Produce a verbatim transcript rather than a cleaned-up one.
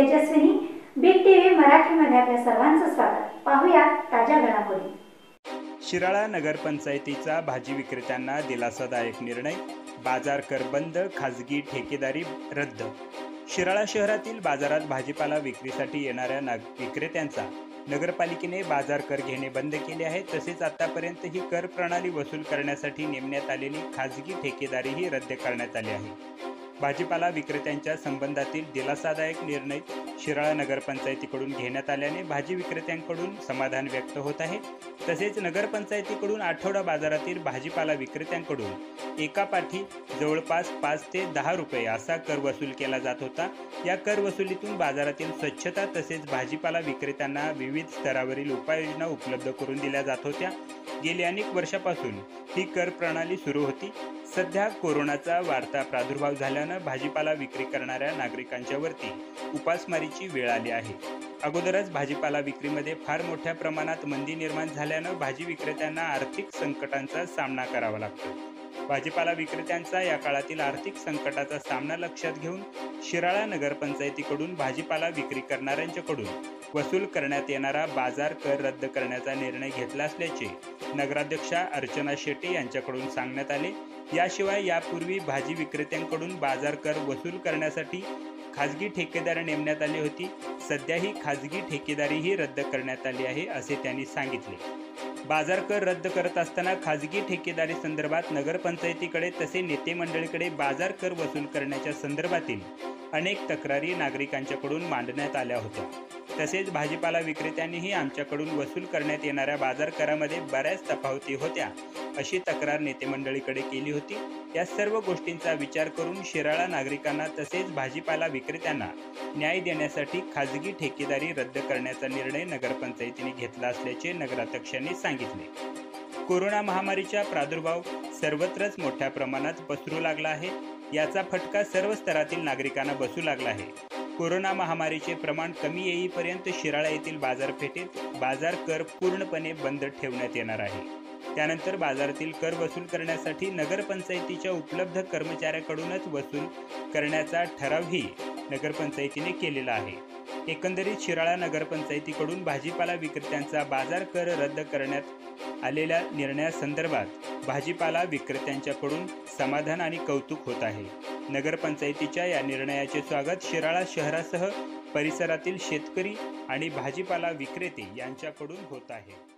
Tejaswini, big TV मराठीमध्ये आपल्या सर्वांचं स्वागत। पाहूया ताज्या घडामोडी। शिराळा नगरपंचायतीचा भाजी विक्रेत्यांना दिलासादायक निर्णय, बाजार कर बंद, खाजगी ठेकेदारी रद्द। शिराळा शहरातील बाजारात भाजीपाला विक्रीसाठी येणाऱ्या विक्रेत्यांचा नगरपालिकेने बाजार कर घेणे बंद केले आहे। तसेच आतापर्यंत ही कर प्रणाली वसूल करण्यासाठी नेमण्यात आलेली खाजगी ठेकेदारीही रद्द करण्यात आली आहे। भाजीपाला विक्रेत्यांच्या संबंधातील दिलासादायक निर्णय शिराळा नगरपंचायतीकडून घेण्यात आल्याने भाजी विक्रेत्यांकडून समाधान व्यक्त होत आहे। तसेच नगरपंचायतीकडून आठवडा बाजारातील भाजीपाला विक्रेत्यांकडून एकापाठी जवळपास पाच ते दहा रुपये असा कर वसूल केला जात होता। या कर वसुलीतून बाजारातील स्वच्छता तसेच भाजीपाला विक्रेत्यांना विविध स्तरावरील उपाययोजना उपलब्ध करून दिल्या जात होत्या। गेली अनेक वर्षापासून ही कर प्रणाली सुरू होती। सध्या कोरोनाचा वाढता प्रादुर्भाव झाल्यानं भाजीपाला विक्री करणाऱ्या नागरिकांच्या वरती उपासमारीची वेळ आली आहे। अगोदरच भाजीपाला विक्रीमध्ये फार मोठ्या प्रमाणात मंदी निर्माण झाल्यानं भाजी विक्रेत्यांना आर्थिक संकटांचा सामना करावा लागतो। भाजीपाला विक्रेत्यांचा या काळातील आर्थिक संकटाचा सामना लक्षात घेऊन शिराळा नगरपंचायतीकडून भाजीपाला विक्री करणाऱ्यांच्याकडून वसूल करण्यात येणारा बाजार कर रद्द करण्याचा निर्णय घेतला असल्याचे नगराध्यक्षा अर्चना शेट्टी यांच्याकडून सांगण्यात आले। याशिवाय यापूर्वी भाजी विक्रेत्यांकडून बाजार कर वसूल करण्यासाठी खाजगी ठेकेदार नेमण्यात आली होती। सध्या ही खाजगी ठेकेदारीही रद्द करण्यात आली आहे असे त्यांनी सांगितले। बाजार कर रद्द करत असताना खाजगी ठेकेदारी संदर्भात नगरपंचायतीकडे तसे नेते मंडळीकडे बाजार कर वसूल करण्याच्या संदर्भातील अनेक तक्रारी नागरिकांच्याकडून मांडण्यात आल्या होत्या। तसेच भाजीपाला विक्रेत्यांनीही आमच्याकडून वसूल करण्यात येणाऱ्या बाजार करामध्ये बऱ्याच तफावती होत्या अशी तक्रार नेते मंडळीकडे केली होती। या सर्व गोष्टींचा विचार करून शिराळा नागरिकांना तसेच भाजीपाला विक्रेत्यांना न्याय देण्यासाठी खाजगी ठेकेदारी रद्द करण्याचा निर्णय नगरपंचायतीने घेतला असल्याचे नगराध्यक्षांनी सांगितले। कोरोना महामारीचा प्रादुर्भाव सर्वत्रच मोठ्या प्रमाणात पसरू लागला आहे। याचा फटका सर्व स्तरातील नागरिकांना बसू लागला आहे। कोरोना महामारीचे प्रमाण कमी येईपर्यंत शिराळा येथील बाजारपेठेत बाजार कर पूर्णपणे बंद ठेवण्यात येणार आहे। त्यानंतर बाजारातील कर वसूल करण्यासाठी नगरपंचायतीच्या उपलब्ध कर्मचाऱ्याकडूनच वसूल करण्याचा ठरावही नगरपंचायतीने केलेला आहे। एकंदरीत शिराळा नगरपंचायतीकडून भाजीपाला विक्रेत्यांचा बाजार कर रद्द करण्यात आलेल्या निर्णयासंदर्भात भाजीपाला विक्रेत्यांच्याकडून समाधान आणि कौतुक होत आहे। नगरपंचायतीच्या या निर्णयाचे स्वागत शिराळा शहरासह परिसरातील शेतकरी आणि भाजीपाला विक्रेते यांच्याकडून होत आहे।